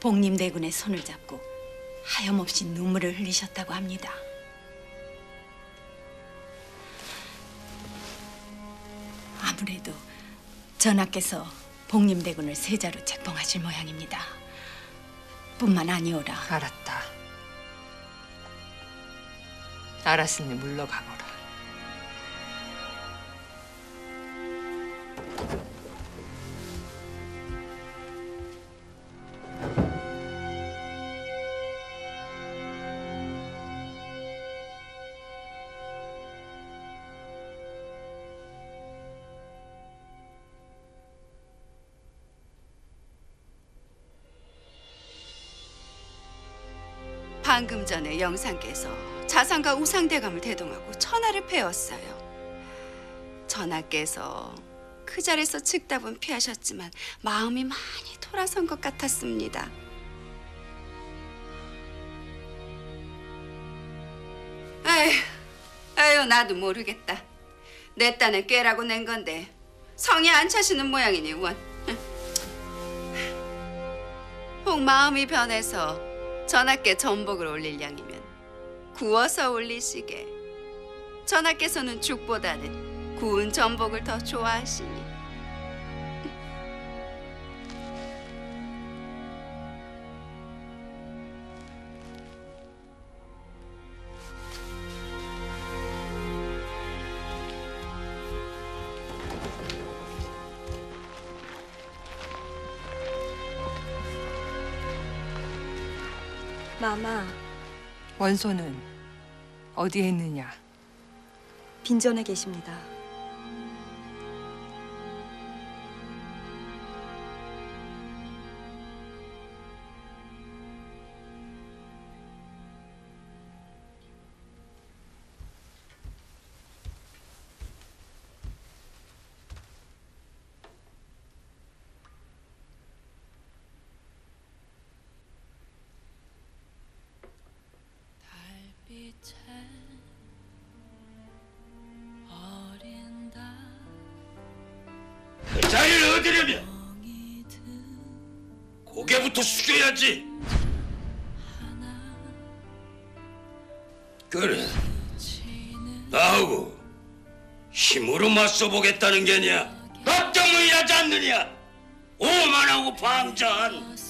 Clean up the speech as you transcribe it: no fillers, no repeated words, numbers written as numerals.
복림대군의 손을 잡고 하염없이 눈물을 흘리셨다고 합니다. 아무래도 전하께서 복림대군을 세자로 책봉하실 모양입니다. 뿐만 아니오라. 알았다. 알았으니 물러가거라. 방금 전에 영상께서 자상과 우상대감을 대동하고 천하를 패웠어요. 전하께서 그 자리에서 즉답은 피하셨지만 마음이 많이 돌아선 것 같았습니다. 에휴, 나도 모르겠다. 내 딴에 꾀라고 낸 건데 성이 안 차시는 모양이니 원. 혹 마음이 변해서 전하께 전복을 올릴 양이면 구워서 올리시게. 전하께서는 죽보다는 구운 전복을 더 좋아하시니. 마마, 원소는 어디에 있느냐? 빈전에 계십니다. 그 자리를 얻으려면 고개부터 숙여야지. 그래, 나하고 힘으로 맞서보겠다는 게냐? 납작물이하지 않느냐? 오만하고 방자한